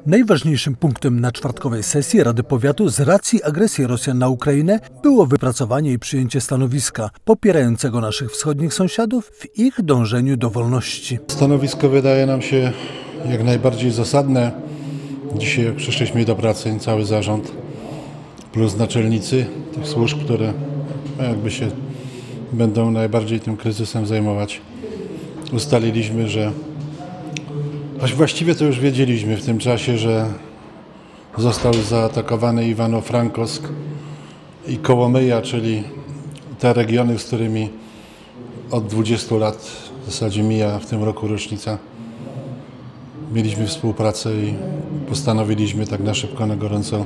Najważniejszym punktem na czwartkowej sesji Rady Powiatu z racji agresji Rosjan na Ukrainę było wypracowanie i przyjęcie stanowiska popierającego naszych wschodnich sąsiadów w ich dążeniu do wolności. Stanowisko wydaje nam się jak najbardziej zasadne. Dzisiaj jak przyszliśmy do pracy, cały zarząd plus naczelnicy tych służb, które jakby się będą najbardziej tym kryzysem zajmować, ustaliliśmy, że właściwie to już wiedzieliśmy w tym czasie, że został zaatakowany Iwano-Frankovsk i Kołomyja, czyli te regiony, z którymi od 20 lat w zasadzie mija w tym roku rocznica. Mieliśmy współpracę i postanowiliśmy tak na szybko, na gorąco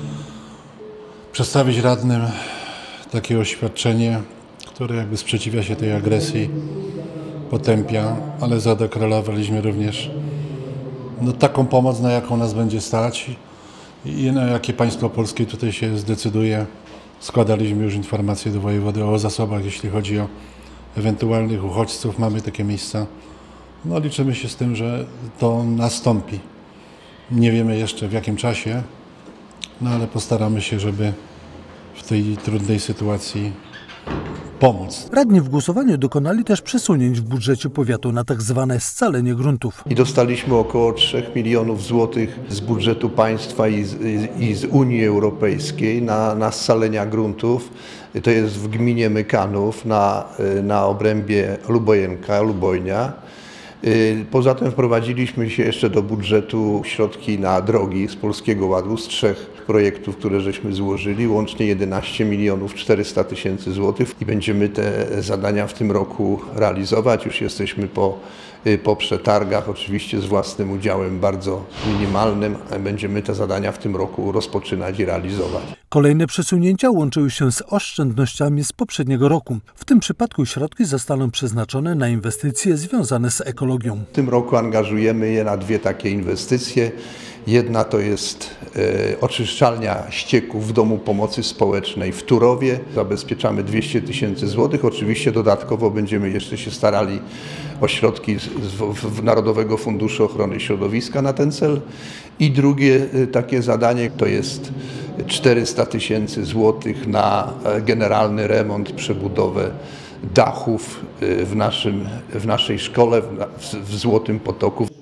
przedstawić radnym takie oświadczenie, które jakby sprzeciwia się tej agresji, potępia, ale zadeklarowaliśmy również taką pomoc, na jaką nas będzie stać i na jakie państwo polskie tutaj się zdecyduje. Składaliśmy już informacje do wojewody o zasobach, jeśli chodzi o ewentualnych uchodźców. Mamy takie miejsca. Liczymy się z tym, że to nastąpi. Nie wiemy jeszcze w jakim czasie, ale postaramy się, żeby w tej trudnej sytuacji pomóc. Radni w głosowaniu dokonali też przesunięć w budżecie powiatu na tak zwane scalenie gruntów. I dostaliśmy około 3 milionów złotych z budżetu państwa i z Unii Europejskiej na scalenia gruntów. To jest w gminie Mykanów na obrębie Lubojnia. Poza tym wprowadziliśmy się jeszcze do budżetu środki na drogi z Polskiego Ładu, z 3 projektów, które żeśmy złożyli, łącznie 11 milionów 400 tysięcy złotych i będziemy te zadania w tym roku realizować. Już jesteśmy po przetargach, oczywiście z własnym udziałem bardzo minimalnym. Będziemy te zadania w tym roku rozpoczynać i realizować. Kolejne przesunięcia łączyły się z oszczędnościami z poprzedniego roku. W tym przypadku środki zostaną przeznaczone na inwestycje związane z ekologią. W tym roku angażujemy je na 2 takie inwestycje. Jedna to jest oczyszczalnia ścieków w Domu Pomocy Społecznej w Turowie. Zabezpieczamy 200 tysięcy złotych. Oczywiście dodatkowo będziemy jeszcze się starali o środki z Narodowego Funduszu Ochrony Środowiska na ten cel. I drugie takie zadanie to jest 400 tysięcy złotych na generalny remont, przebudowę dachów w naszej szkole w Złotym Potoku.